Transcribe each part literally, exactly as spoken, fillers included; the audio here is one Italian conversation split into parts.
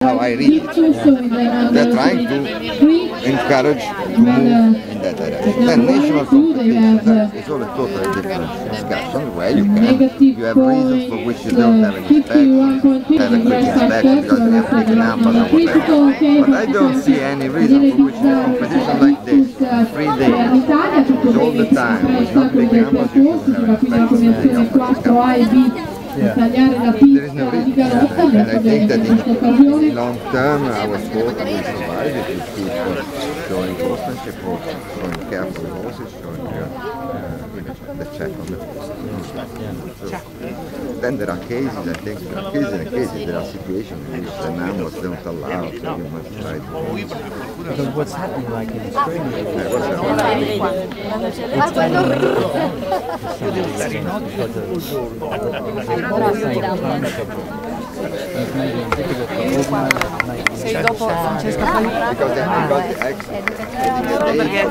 How I read it. They're trying to encourage to move in that direction. Then national competition is all a totally different discussion where you can you have reasons for which you don't have any respect, have a quick inspection because they have big numbers or whatever. But I don't see any reason for which a competition like this, three days, all the time, with not big numbers, you should have respect. Yeah. There is no reason, yeah. And I think that in the long term our sport will survive if you keep uh, showing horsemanship, showing careful horses, showing uh, uh, the check on the horse. So, then there are cases, I think, there are cases and cases, there are situations in which the numbers don't allow, so you must try to... Because what's happening like in the spring? Yeah, what's happening? Sei dopo Francesca Pagliato? Perché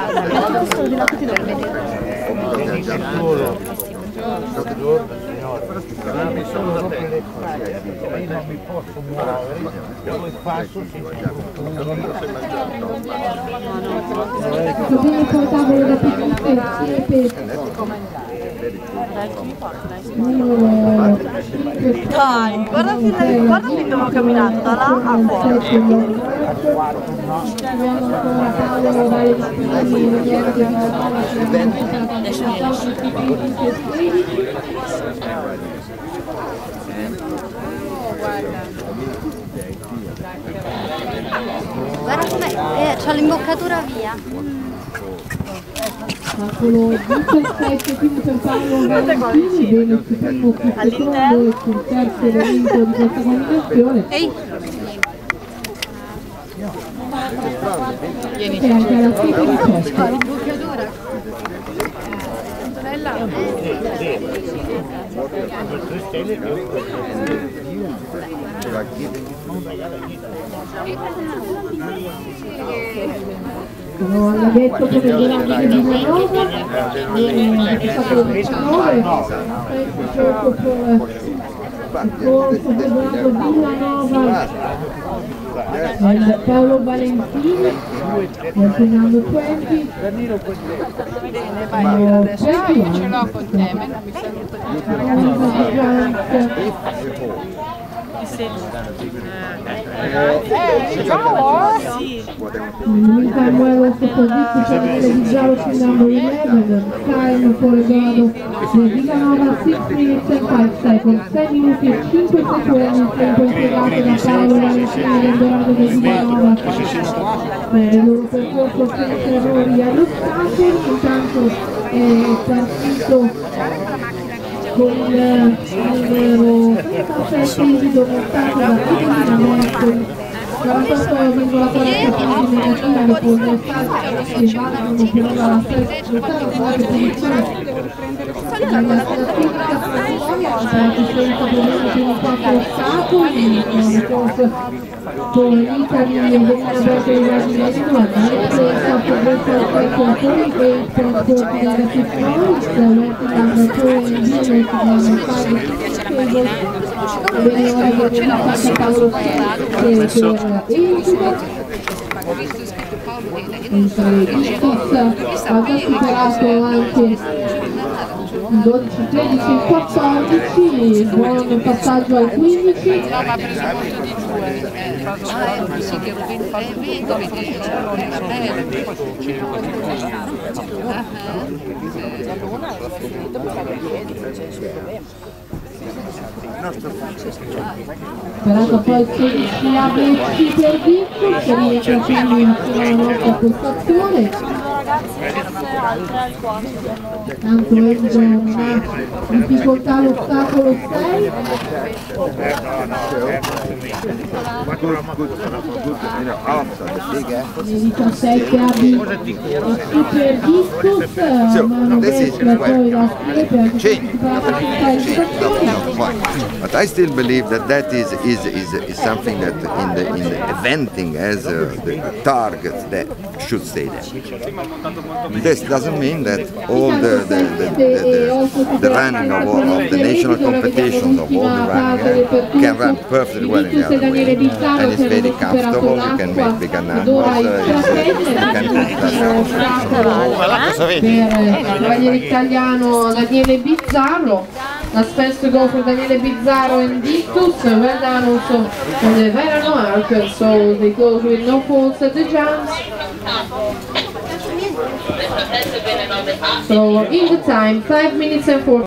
mi sono proprio le cose, io non mi posso muovere, poi passo si dai, guarda fin, guarda fin dove ho camminato, da là a guarda come eh, c'ho l'imboccatura via. Calcolo diciassette, quindi per Paolo Valentini, bene il primo secondo e sul terzo elemento di questa combinazione. Ehi! E anche alla fine di questo. L'ha detto come durante il duemilanove, è stato il diciannove, gioco per il corso del Villanova, Paolo Valentini, Fernando venti, adesso ce l'ho con te, ma non mi Eh, ciao! Sì. Samuel Sottovici di Giallo Finando undici, time Colorado di Villanova, sei minutes and five seconds, sei minuti e cinque secondi il tempo impiegato da Paolo Valentini del Dorado di Villanova per il loro percorso senza errori allo stato. Intanto è partito con il numero trentasei montato da Villanova quarantotto virgola quaranta negative dopo il salto che vanno per la terza posizione della classifica senza problemi con il quattro ostacoli il corso con l'Italy e Benedetto di Brasiliano senza progresso al terzo alcuni e il trasporto della Sifronis Wetland Touring Unit di Fabio e vengono organizzati a Paolo Sergio per Incubo mentre Vistos ha già superato anche dodici, tredici, quattordici, buon passaggio al quindici. Sperando poi il sedici A B C per Vistos, che rientra quindi insieme alla nostra postazione. Tanto Enzo non ha difficoltà l'ostacolo sei. Nel diciassette A B C per Vistos, mano destra poi la siepe but I still believe that that is is is, is something that in the in the eventing as uh, the target that should stay there. this doesn't mean that all the, the, the, the, the, the running of, all, of the national competitions of all the running uh, can run perfectly well in the other way, and it's very comfortable. You can make bigger numbers, uh, it's, uh, you can per il cavaliere italiano Daniele Bizzarro. A space to go for Daniele Bizzarro and Dictus. Well done also for the Verano Arc, so they close with no faults at the jumps. So in the time, five minutes and four